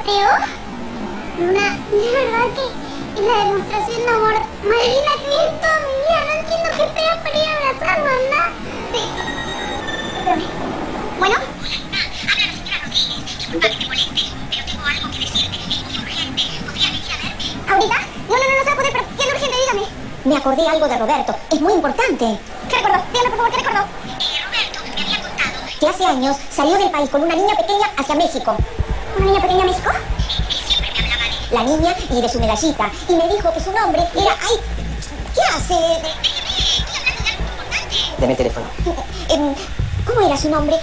Mateo. Luna, de verdad que la demostración de amor más linda que vi en toda mi vida. No entiendo qué esperas para ir a abrazarnos, ¿no? Sí. Espérame. Bueno. Hola, habla la señora Rodríguez. Disculpa que te moleste, pero tengo algo que decirte. Es muy urgente. ¿Podría venir a verme? ¿Ahorita? No se va a poder, pero ¿qué es urgente? Dígame. Me acordé algo de Roberto. Es muy importante. ¿Qué recordó? Dígame, por favor, ¿qué recordó? Roberto me había contado Que hace años salió del país con una niña pequeña hacia México. ¿Una niña pequeña a México? Él siempre me hablaba de La niña y de su medallita. Y me dijo que su nombre era... ¡Ay! ¿Qué hace? Déjeme, estoy hablando de algo importante. Deme el teléfono. ¿Cómo era su nombre?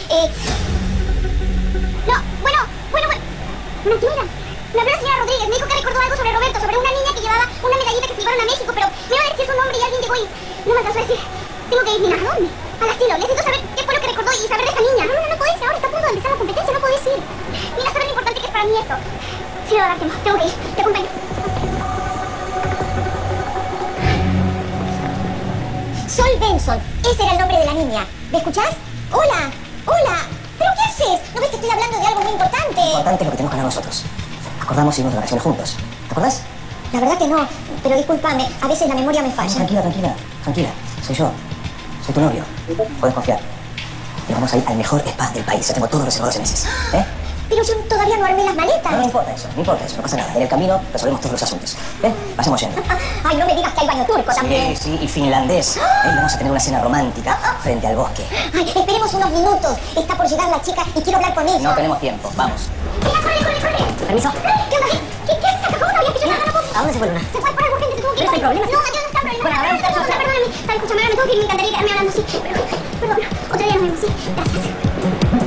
No, bueno. ¿Una quién era? Me habló la señora Rodríguez, me dijo que recordó algo sobre Roberto, sobre una niña que llevaba una medallita que se llevaron a México, pero me iba a decir su nombre y alguien llegó y no me alcanzó a decir. Tengo que ir, Nina, ¿a dónde? Al asilo, necesito saber qué fue lo que recordó y saber de esa niña. No puedes ir, ahora está a punto de empezar la competencia, no puedes ir. Mira, saber lo importante que es para mí esto. Sí, de verdad que no, tengo que ir, te acompaño. Sol Benson. Ese era el nombre de la niña. ¿Me escuchás? Hola. ¿Pero qué haces? ¿No ves que estoy hablando de algo muy importante? Importante es lo que tenemos que hablar nosotros. Acordamos irnos de vacaciones juntos. ¿Te acordás? La verdad que no, pero discúlpame, a veces la memoria me falla. Tranquila. Soy yo. Soy tu novio. Puedes confiar. Y vamos a ir al mejor spa del país. Yo tengo todos los reservados en meses. Pero yo todavía no armé las maletas. No importa eso, no pasa nada. En el camino resolvemos todos los asuntos. Vayamos yendo. Ay, no me digas que hay baño turco también. Sí, y finlandés. Vamos a tener una cena romántica frente al bosque. Ay, esperemos unos minutos. Está por llegar la chica y quiero hablar con ella. No tenemos tiempo, vamos. Mira, corre. Permiso. ¿Qué onda? ¿Qué haces acá? ¿Cómo sabías que yo no puedo? ¿A dónde se fue Luna? Se fue por algo urgente, se tuvo que ir. ¿Pero hay problema? No, Mateo, no está problema. Bueno, ahora Perdóname. Escúchame, ahora me tengo que ir, me encantaría quedarme hablando así. Pero, otro día nos vemos, sí. Gracias.